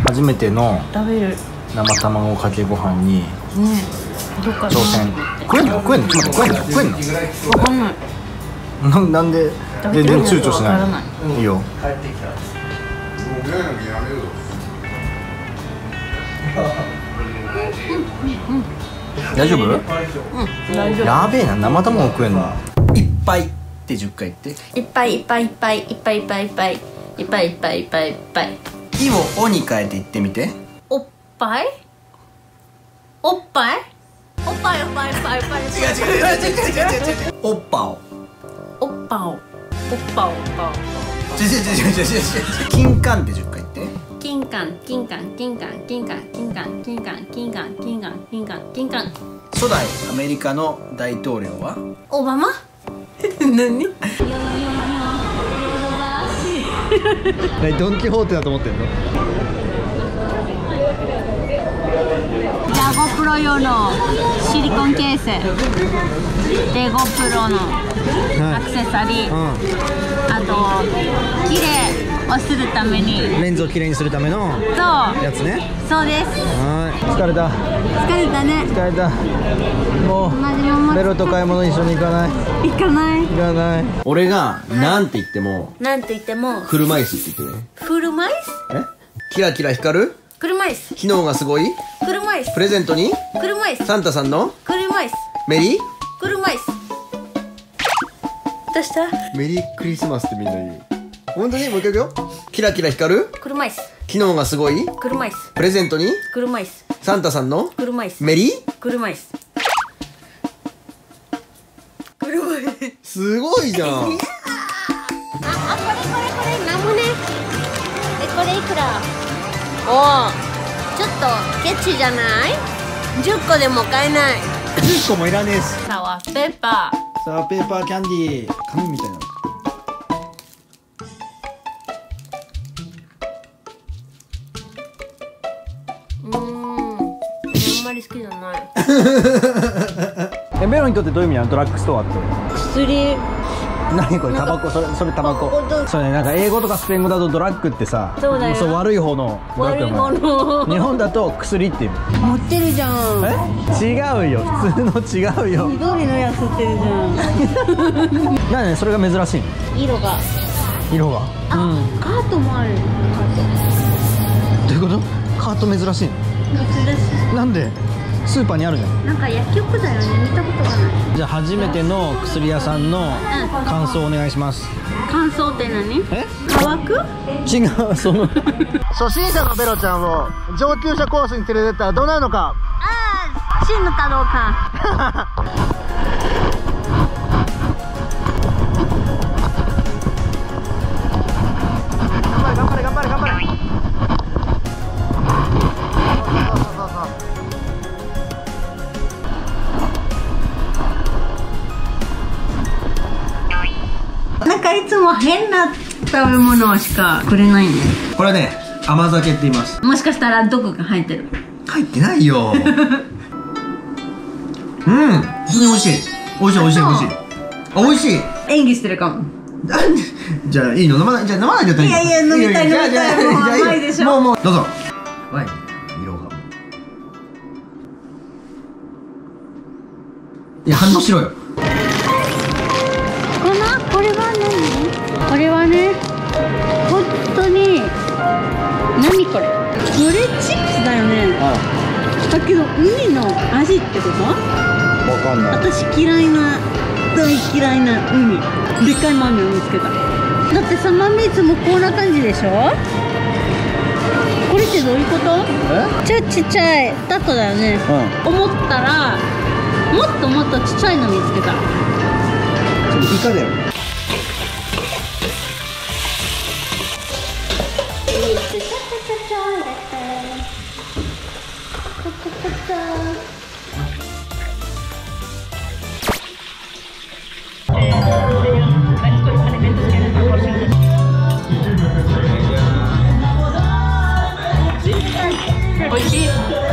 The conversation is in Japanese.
初めての食べる生卵かけご飯にね。どっか挑戦。食えんの？食えんの？ちょっと待って、食えんの？ わかんない。 なんで全然躊躇しない。いいよ。大丈夫？ 大丈夫。 やべえな、生卵食えんの。いっぱいって10回言って。 いっぱいいっぱいいっぱいいっぱいいっぱいいっぱいいっぱいいっぱいいっぱいいっぱい。 いをおに変えて言ってみて。 おっぱい？おっぱい？おっぱいおっぱいおっぱいおっぱい。違う。 おっぱを。 おっぱを。おっぱを。 違う。金柑って10回言って。 金柑。 初代アメリカの大統領は？ オバマ？何？ ドン・キホーテだと思ってんの？ じゃあ GoPro 用のシリコンケースで GoPro のアクセサリー、あと綺麗をするためにレンズをきれいにするためのそうやつね。 そうです。 はい、疲れたね。 疲れた。もうベロと買い物一緒に行かない。 行かない。 俺がなんて言ってもなんて言っても車椅子って言ってね。 車椅子？ キラキラ光る車椅子。 機能がすごい車椅子。 プレゼントに車椅子。 サンタさんの車椅子。 メリー車椅子。どうした？ メリークリスマスってみんな言う。本当にもう一回いくよ。キラキラ光る車椅子。 機能がすごい車椅子。 プレゼントに車椅子。 サンタさんの車椅子。 メリー車椅子。車椅子。 すごいじゃん。 これなんもね。これいくら？おお、ちょっとケチじゃない？ 10 個でも買えない。 10個もいらねえし。 サワーペーパー。 サワーペーパーキャンディー。紙みたいな。 あんまり好きじゃない。 ベロにとってどういう意味なの？ドラッグストアって。 薬。 何これ？タバコ？それタバコ。それね、なんか英語とかスペイン語だとドラッグってさ、 そうだよ。 そう悪い方のドラッグの悪い方の。 日本だと薬っていう。 持ってるじゃん。 違うよ、普通の違うよ。 緑のやつってるじゃん。 なんでそれが珍しいの？ 色が。カートもある。 どういうこと？カート珍しいの？なんで？スーパーにあるじゃん。 なんか薬局だよね。見たことがない。 じゃあ初めての薬屋さんの感想お願いします。 感想って何？乾く？ 違う、その初心者のベロちゃんを上級者コースに連れてったらどうなるのか。 死ぬかどうか。 頑張れ。 なんかいつも変な食べ物しかくれないね。 これね、甘酒って言います。 もしかしたら毒が入ってる。 入ってないよ。普通に美味しい。美味しい。美味しい。 演技してるかも。 じゃあいいの？飲まない？じゃあ飲まないで。 いや飲みたい。もう甘いでしょ。 もうどうぞ。ワイン色が。いや反応しろよ。 これは何？これはね、本当に何これ？これチップスだよね。だけど海の味ってこと？ わかんない。 私大嫌いな海。でっかい豆を見つけた。だってさ、豆いつもこんな感じでしょ？これってどういうこと？ちっちゃいタコだよね。思ったらもっとちっちゃいの見つけた。 イカだよ。 おいしい。